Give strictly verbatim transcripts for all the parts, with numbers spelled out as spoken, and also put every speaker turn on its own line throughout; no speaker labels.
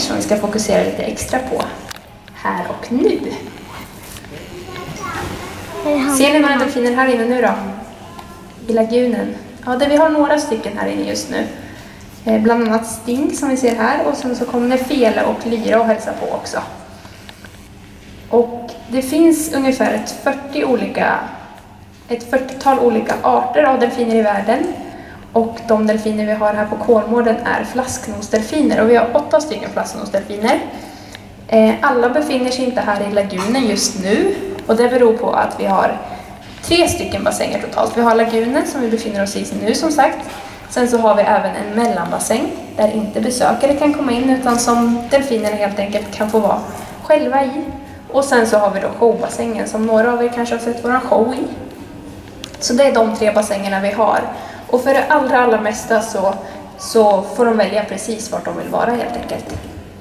som vi ska fokusera lite extra på här och nu. Ser ni några delfiner här inne nu då? I lagunen? Ja, där vi har några stycken här inne just nu. Eh, bland annat Sting som vi ser här, och sen så kommer Fele och Lyra och hälsa på också. Och det finns ungefär ett fyrtio olika, ett fyrtiotal olika arter av delfiner i världen. Och de delfiner vi har här på Kolmården är flasknosdelfiner, och vi har åtta stycken flasknosdelfiner. Eh, alla befinner sig inte här i lagunen just nu, och det beror på att vi har tre stycken bassänger totalt. Vi har lagunen som vi befinner oss i nu som sagt. Sen så har vi även en mellanbassäng där inte besökare kan komma in, utan som delfinerna helt enkelt kan få vara själva i. Och sen så har vi då showbassängen som några av er kanske har sett våran show i. Så det är de tre bassängerna vi har. Och för det allra, allra mesta så, så får de välja precis vart de vill vara helt enkelt.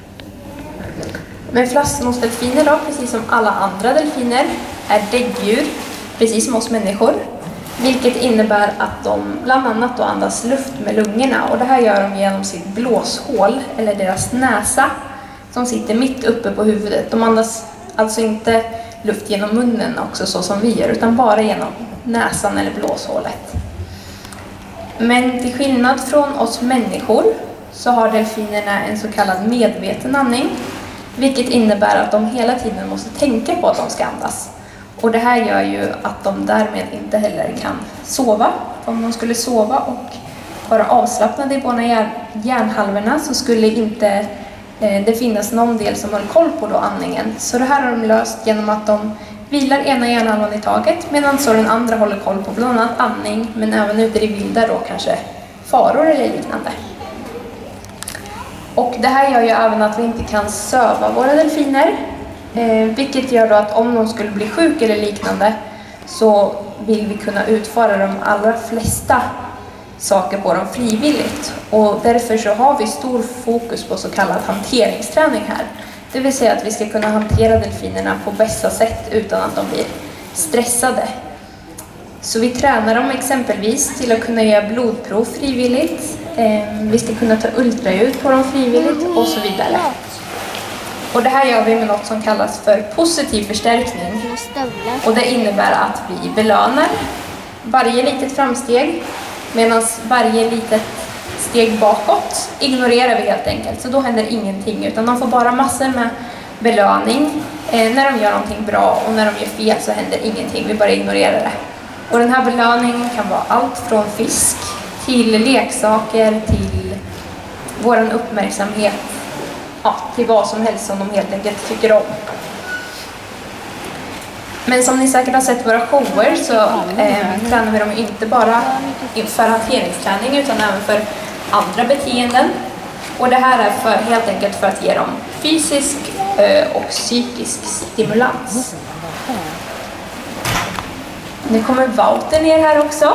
Men flasknosdelfiner då, precis som alla andra delfiner, är däggdjur, precis som oss människor. Vilket innebär att de bland annat då andas luft med lungorna. Och det här gör de genom sitt blåshål, eller deras näsa, som sitter mitt uppe på huvudet. De andas alltså inte luft genom munnen också så som vi gör, utan bara genom näsan eller blåshålet. Men till skillnad från oss människor så har delfinerna en så kallad medveten andning. Vilket innebär att de hela tiden måste tänka på att de ska andas. Och det här gör ju att de därmed inte heller kan sova. Om de skulle sova och vara avslappnade i båda hjärnhalvorna så skulle inte eh, det finnas någon del som har koll på då andningen. Så det här har de löst genom att de vilar ena hjärnhalvan i taget, medan så den andra håller koll på bland annat andning, men även ute i vilda då kanske faror eller liknande. Och det här gör ju även att vi inte kan söva våra delfiner. Eh, vilket gör då att om de skulle bli sjuk eller liknande så vill vi kunna utföra de allra flesta saker på dem frivilligt. Och därför så har vi stor fokus på så kallad hanteringsträning här. Det vill säga att vi ska kunna hantera delfinerna på bästa sätt utan att de blir stressade. Så vi tränar dem exempelvis till att kunna göra blodprov frivilligt. Eh, vi ska kunna ta ultraljud på dem frivilligt och så vidare. Och det här gör vi med något som kallas för positiv förstärkning. Och det innebär att vi belönar varje litet framsteg, medan varje litet steg bakåt ignorerar vi helt enkelt. Så då händer ingenting, utan de får bara massor med belöning eh, när de gör någonting bra, och när de gör fel så händer ingenting, vi bara ignorerar det. Och den här belöningen kan vara allt från fisk till leksaker till våran uppmärksamhet. Ja, till vad som helst som de helt enkelt tycker om. Men som ni säkert har sett våra shower så eh, tränar vi dem inte bara för hanteringsträning utan även för andra beteenden. Och det här är för, helt enkelt för att ge dem fysisk eh, och psykisk stimulans. Nu kommer Wouter ner här också.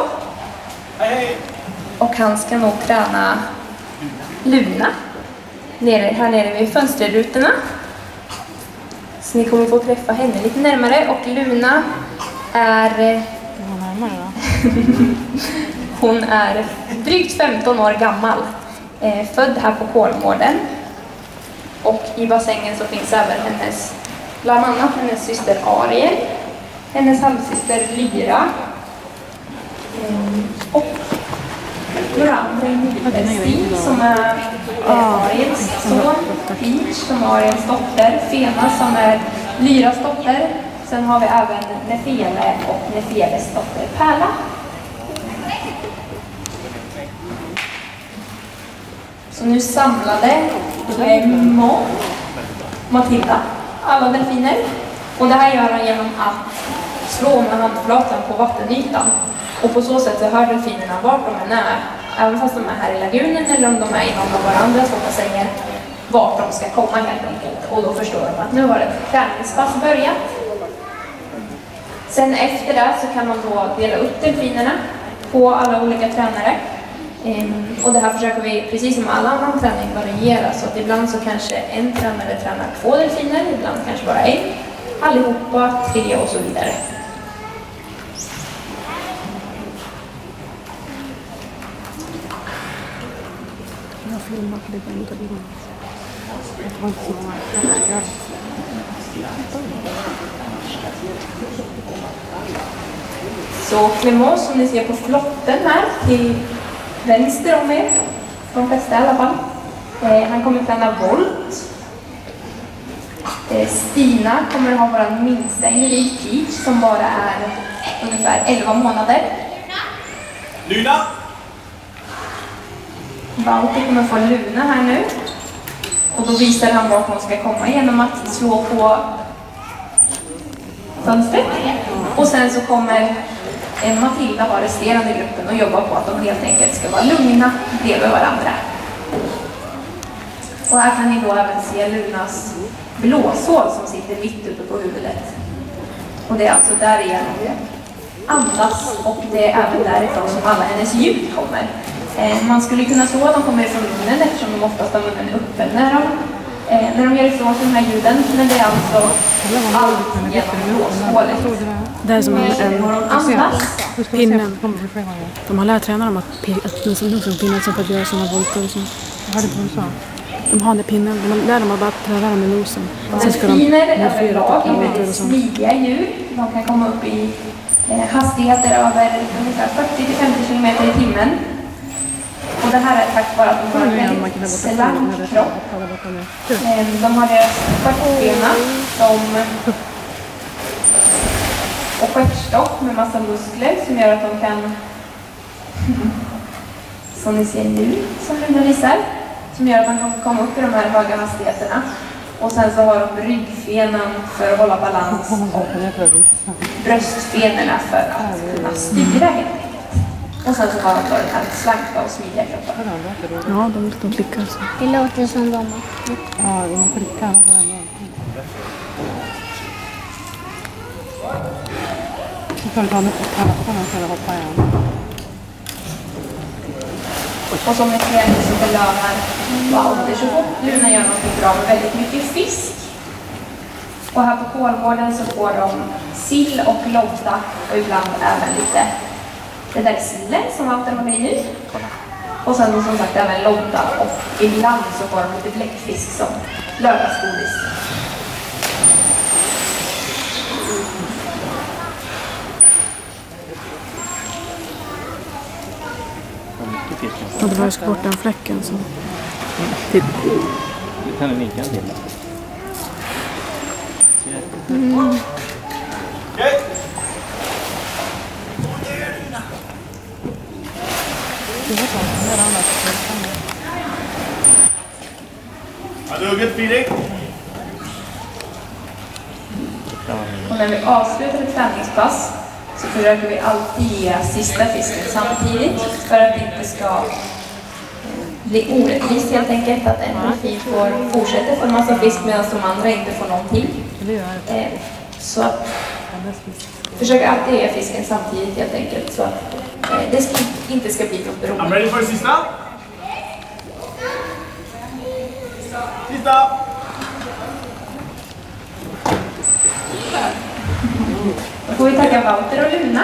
Och han ska nog träna Luna. Nere, här nere vid fönsterrutorna. Så ni kommer få träffa henne lite närmare. Och Luna är... Hon är drygt femton år gammal. Eh, född här på Kolmården. Och i bassängen så finns även hennes, bland annat hennes syster Ariel. Hennes halvsyster Lyra. Mm. Och några andra individer. Stig som är Ariels son, Peach som är Ariels dotter, Fena som är Lyras dotter. Sen har vi även Nefele och Nefeles dotter Pärla. Så nu samlade Mo, Matilda alla delfiner. Och det här gör han genom att slå med handflatan på vattenytan. Och på så sätt så hör delfinerna vart de än är, även fast de är här i lagunen eller om de är i någon av varandra som bassänger, vart de ska komma helt enkelt. Och då förstår de att nu har ett träningspass börjat. Sen efter det så kan man då dela upp delfinerna på alla olika tränare. Um, och det här försöker vi, precis som alla annan träning, variera. Så att ibland så kanske en tränare tränar två delfiner, ibland kanske bara en. Allihopa, tre och så vidare.
Jag filmar för det kan inte bli.
Så Clément som ni ser på flotten här till vänster om er, de flesta i alla fall. Eh, han kommer träna volt. Eh, Stina kommer att ha vår minsta individ Peach som bara är ungefär elva månader.
Luna!
Walter kommer få Luna här nu. Och då visar han vart hon ska komma genom att slå på fönstret. Och sen så kommer Matilda ha resterande gruppen och jobba på att de helt enkelt ska vara lugna bredvid varandra. Och här kan ni då även se Lunas blåshål som sitter mitt uppe på huvudet. Och det är alltså där igen andas och det är även därifrån som alla hennes ljud kommer. Eh, man skulle kunna tro att de kommer ifrån munnen eftersom de oftast har munnen öppen när de, eh, när de gör ifrån sig de här ljuden. Men det är alltså allt genom blåshålet.
Det är som en, en
andas.
pinnen. De har lärt tränarna dem att pinnen som för att göra sådana volter och sånt. Vad är det du sa? De har den pinnen, de lär dem att bara träna dem med nosen.
Delfiner överlag är väldigt smidiga djur. De kan komma upp i eh, hastigheter över ungefär fyrtio till femtio kilometer i timmen. Och det här är tack vare att de har en väldigt slank kropp. Eh, de har deras stjärtbena som och stjärtstock med massa muskler som gör att de kan, som ni ser nu, som Luna visar, som gör att man kan komma upp i de här höga hastigheterna. Och sen så har de ryggfenan för att hålla balans och bröstfenorna för att kunna styra helt enkelt. Och sen så har de då den här slanka och smidiga kroppen.
Ja, de, de klickar så.
Det låter som de.
Ja, de klickar. Så får du ta med på och hoppa igen.
Och som ni ser så belönar Walter så fort Luna gör något bra med väldigt mycket fisk. Och här på Kolgården så får de sill och lodda och ibland även lite det där sillen som Walter har med nu. Och sen som sagt även lodda och ibland så får de lite bläckfisk som lördagsgodis.
Och det var ju ska bort den fläcken som... Titt.
Du kan vinka till.
Mm.
Okej. Har du hugget, Filip?
Och när vi avslutar ett träningspass så försöker vi alltid ge sista fisken samtidigt för att det inte ska bli orättvist helt enkelt att en delfin får fortsätta få en massa fisk medan de andra inte får någonting. Eh, så att försöka alltid ge fisken samtidigt helt enkelt så att eh, det ska, inte ska bli något beroende.
I'm ready for sista. Sista.
Då får vi tacka Walter och Luna.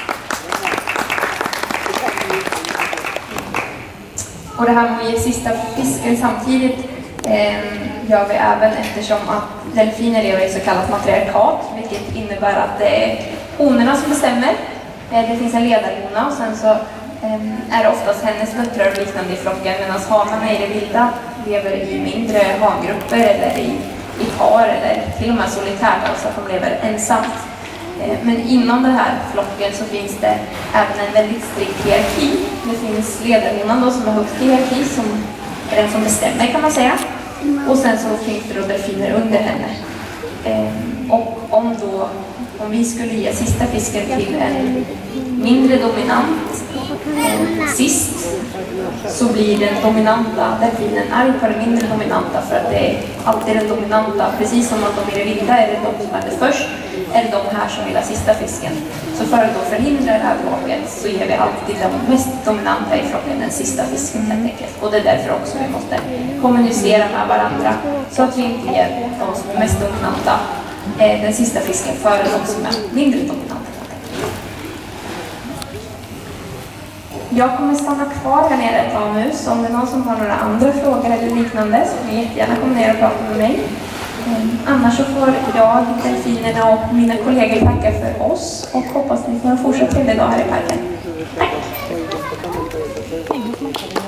Och det här med att ge sista fisken samtidigt eh, gör vi även eftersom att delfiner lever i så kallat matriarkat, vilket innebär att det är honorna som bestämmer. Eh, det finns en ledarhona och sen så eh, är det oftast hennes döttrar och liknande i flocken medan hanarna i det vilda lever i mindre hangrupper eller i, i par eller till och med solitärt, alltså att de lever ensamt. Men inom den här flocken så finns det även en väldigt strikt hierarki. Det finns ledarhonan då som är högst hierarki, som är den som bestämmer kan man säga. Och sen så finns det då delfiner under henne. Och om då, om vi skulle ge sista fisken till en mindre dominant eh, sist så blir den dominanta delfinen arg på den mindre dominanta för att det är alltid den dominanta, precis som att de i det vilda är det de som är det först, är det de här som vill ha sista fisken. Så för att då förhindra det här bråket så ger vi alltid de mest dominanta i flocken den sista fisken helt enkelt. Och det är därför också vi måste kommunicera med varandra så att vi inte ger de som är mest dominanta eh, den sista fisken före de som är mindre dominanta. Jag kommer stanna kvar här nere ett tag nu, så om det är någon som har några andra frågor eller liknande så får ni jättegärna komma ner och prata med mig. Um, annars så får jag, delfinerna och mina kollegor tacka för oss och hoppas ni får en fortsatt trevlig dag här i parken. Tack!